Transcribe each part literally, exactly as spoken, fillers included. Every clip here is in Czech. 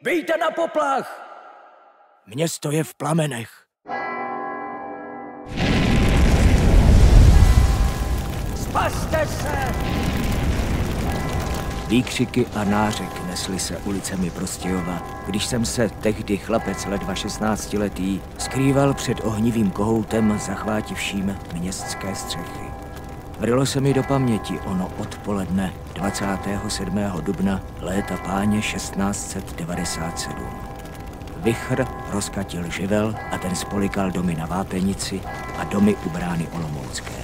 Bijte na poplach! Město je v plamenech. Spaste se! Výkřiky a nářek nesly se ulicemi Prostějova, když jsem se tehdy chlapec ledva šestnáctiletý skrýval před ohnivým kohoutem zachvátivším městské střechy. Vrylo se mi do paměti ono odpoledne dvacátého sedmého dubna léta páně šestnáct set devadesát sedm. Vichr rozkatil živel a ten spolikal domy na Vápenici a domy u brány Olomoucké.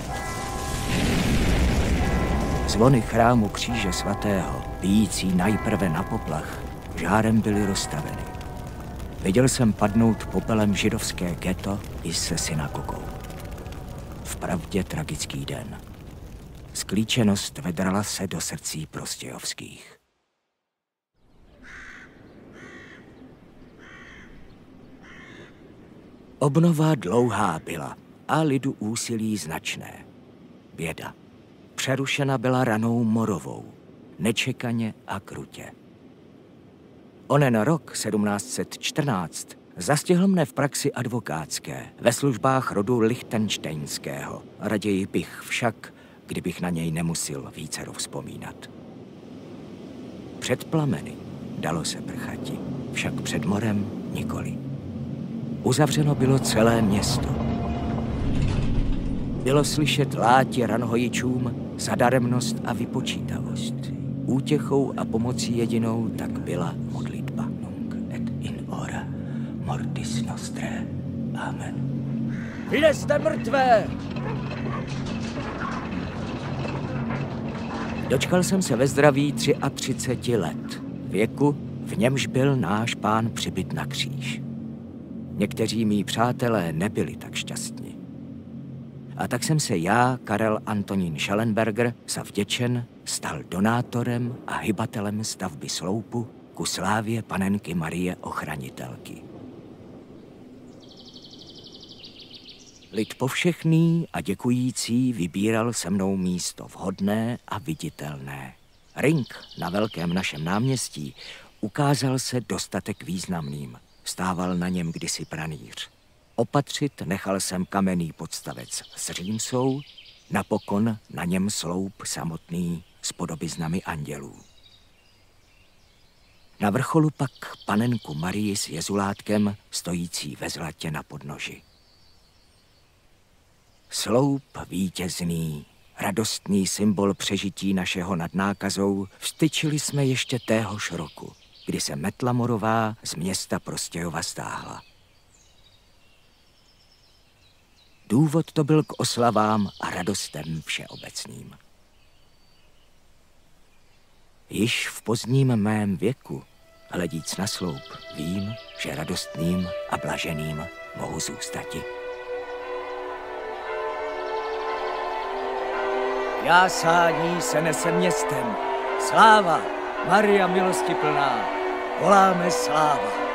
Zvony chrámu Kříže svatého, bijící najprve na poplach, žárem byly rozstaveny. Viděl jsem padnout popelem židovské ghetto i se synagogou. Vpravdě tragický den. Sklíčenost vedrala se do srdcí prostějovských. Obnova dlouhá byla a lidu úsilí značné. Běda. Přerušena byla ranou morovou, nečekaně a krutě. Onen rok sedmnáct set čtrnáct zastihl mne v praxi advokátské, ve službách rodu lichtenštejnského. Raději bych však, kdybych na něj nemusil vícero vzpomínat. Před plameny dalo se prchati, však před morem nikoli. Uzavřeno bylo celé město. Bylo slyšet láti ranhojičům zadaremnost a vypočítavost. Útěchou a pomocí jedinou tak byla modlitba. Nunc et in hora mortis nostrae. Amen. Vylezte mrtvé! Dočkal jsem se ve zdraví třiatřiceti let. Věku, v němž byl náš pán přibyt na kříž. Někteří mí přátelé nebyli tak šťastní. A tak jsem se já, Karel Antonín Schellenberger, zavděčen, stal donátorem a hybatelem stavby sloupu ku slávě panenky Marie Ochranitelky. Lid povšechný a děkující vybíral se mnou místo vhodné a viditelné. Ring na velkém našem náměstí ukázal se dostatek významným. Stával na něm kdysi pranýř. Opatřit nechal jsem kamenný podstavec s římsou, napokon na něm sloup samotný s podobiznami andělů. Na vrcholu pak panenku Marii s jezulátkem stojící ve zlatě na podnoži. Sloup vítězný, radostný symbol přežití našeho nad nákazou vztyčili jsme ještě téhož roku, kdy se metla morová z města Prostějova stáhla. Důvod to byl k oslavám a radostem všeobecným. Již v pozdním mém věku, hledíc na sloup, vím, že radostným a blaženým mohu zůstati. Jásání se nese městem. Sláva, Maria milosti plná, voláme sláva.